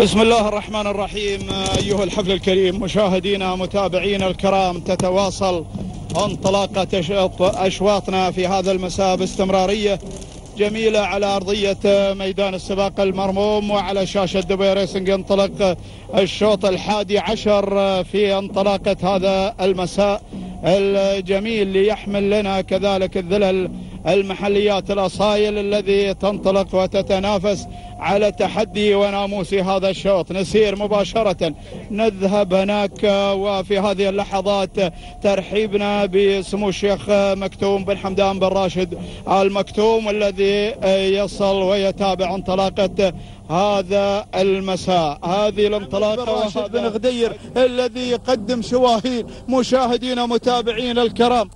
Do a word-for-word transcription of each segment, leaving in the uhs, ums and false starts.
بسم الله الرحمن الرحيم. أيها الحفل الكريم، مشاهدينا متابعينا الكرام، تتواصل انطلاقة أشواطنا في هذا المساء باستمرارية جميلة على أرضية ميدان السباق المرموم. وعلى شاشة دبي ريسنج ينطلق الشوط الحادي عشر في انطلاقة هذا المساء الجميل، ليحمل لنا كذلك الذلل المحليات الأصايل الذي تنطلق وتتنافس على تحدي وناموس هذا الشوط. نسير مباشرة نذهب هناك، وفي هذه اللحظات ترحيبنا بسمو الشيخ مكتوم بن حمدان بن راشد آل مكتوم الذي يصل ويتابع انطلاقة هذا المساء. هذه الانطلاقة راشد بن غدير الذي يقدم شواهين. مشاهدينا متابعين الكرام،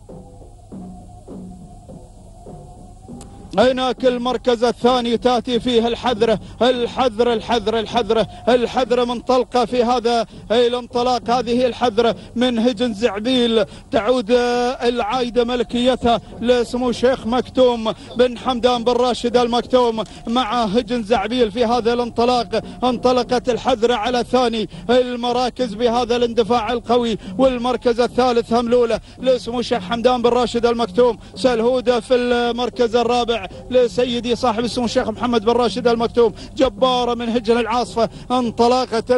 هناك المركز الثاني تأتي فيه الحذرة الحذرة الحذرة الحذرة الحذرة منطلقة في هذا الانطلاق. هذه الحذرة من هجن زعبيل، تعود العايدة ملكيتها لسمو الشيخ مكتوم بن حمدان بن راشد المكتوم مع هجن زعبيل في هذا الانطلاق. انطلقت الحذرة على ثاني المراكز بهذا الاندفاع القوي، والمركز الثالث هملولة لسمو الشيخ حمدان بن راشد المكتوم. سلهودة في المركز الرابع لسيدي صاحب السمو الشيخ محمد بن راشد المكتوم. جبارة من هجن العاصفة، انطلاقة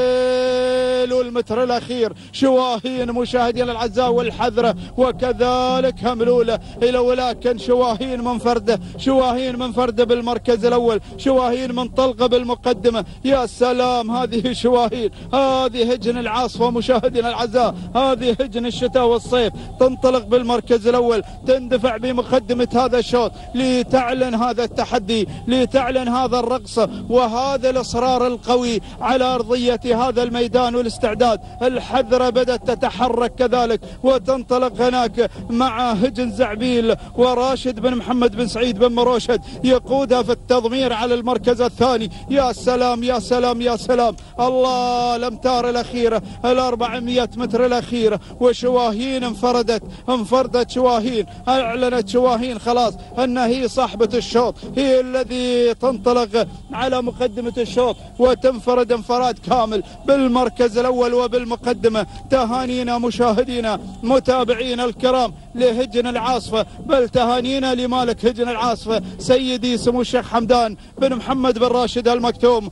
الكيل والمتر الأخير. شواهين مشاهدين الأعزاء والحذرة وكذلك هملولة إلى، ولكن شواهين منفردة شواهين منفردة بالمركز الأول، شواهين منطلقة بالمقدمة. يا سلام، هذه شواهين، هذه هجن العاصفة مشاهدين الأعزاء، هذه هجن الشتاء والصيف. تنطلق بالمركز الأول، تندفع بمقدمة هذا الشوط لتعلن هذا التحدي، لتعلن هذا الرقص وهذا الإصرار القوي على أرضية هذا الميدان والاستعداد. الحذرة بدأت تتحرك كذلك وتنطلق هناك مع هجن زعبيل، وراشد بن محمد بن سعيد بن مروشد يقودها في التضمير على المركز الثاني. يا سلام يا سلام يا سلام، الله، الأمتار الأخيرة، الأربعمائة متر الأخيرة، وشواهين انفردت انفردت شواهين، أعلنت شواهين خلاص أنها هي صاحبة الشوط، هي الذي تنطلق على مقدمة الشوط وتنفرد انفراد كامل بالمركز الأول وبالمقدمة. تهانينا مشاهدينا متابعينا الكرام لهجن العاصفة، بل تهانينا لمالك هجن العاصفة سيدي سمو الشيخ حمدان بن محمد بن راشد المكتوم.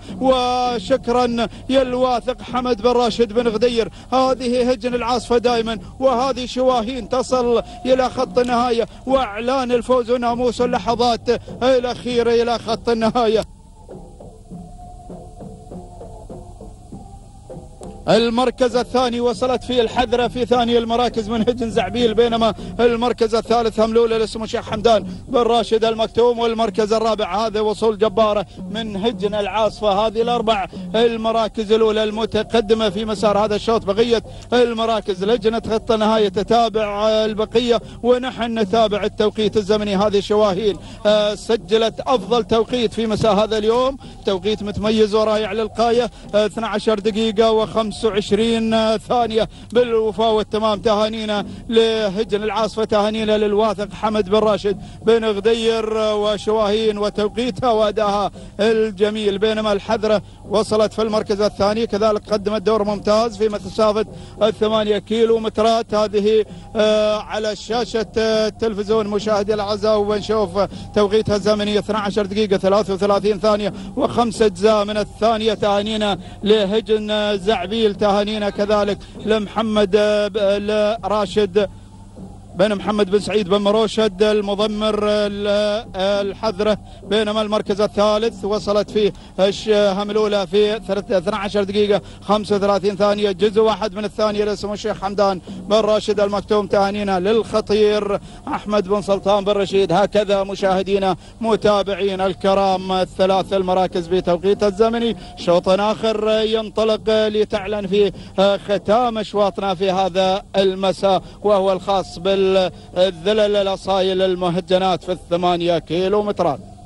وشكرا يا الواثق حمد بن راشد بن غدير. هذه هجن العاصفة دائما، وهذه شواهين تصل إلى خط النهاية وإعلان الفوز وناموس اللحظات الأخيرة إلى خط النهاية. المركز الثاني وصلت فيه الحذرة في ثاني المراكز من هجن زعبيل، بينما المركز الثالث هملولة لسمو الشيخ حمدان بن راشد المكتوم، والمركز الرابع هذا وصول جبارة من هجن العاصفة. هذه الأربع المراكز الأولى المتقدمة في مسار هذا الشوط. بقية المراكز لجنة خط النهاية تتابع البقية، ونحن نتابع التوقيت الزمني. هذه شواهين سجلت أفضل توقيت في مساء هذا اليوم، توقيت متميز ورائع للغاية، اثنتي عشرة دقيقة وخمسة وعشرين ثانية بالوفاء والتمام. تهانينا لهجن العاصفة، تهانينا للواثق حمد بن راشد بن غدير وشواهين وتوقيتها وأداها الجميل. بينما الحذرة وصلت في المركز الثاني، كذلك قدمت دور ممتاز في مسافة الثمانية كيلو مترات. هذه على شاشة التلفزيون مشاهدي الأعزاء، ونشوف توقيتها الزمني اثنتي عشرة دقيقة ثلاثة وثلاثين ثانية وخمسة أجزاء من الثانية. تهانينا لهجن زعبيل، تهانينا كذلك لمحمد راشد بن محمد بن سعيد بن مروشد المضمر الحذرة. بينما المركز الثالث وصلت فيه هملولة في اثنتي عشرة دقيقة خمسة وثلاثين ثانية، جزء واحد من الثانية لسمو الشيخ حمدان بن راشد المكتوم. تهانينا للخطير أحمد بن سلطان بن رشيد. هكذا مشاهدينا متابعين الكرام الثلاث المراكز بتوقيت الزمني. شوط آخر ينطلق لتعلن فيه ختام أشواطنا في هذا المساء، وهو الخاص بال الذلل الأصايل المهجنات في الثمانية كيلو مترات.